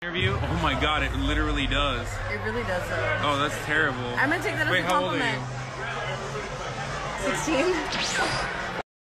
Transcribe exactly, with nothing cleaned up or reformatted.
Interview? Oh my god, it literally does. It really does though. Oh, that's terrible. I'm gonna take that as Wait, a how old are compliment. you? sixteen?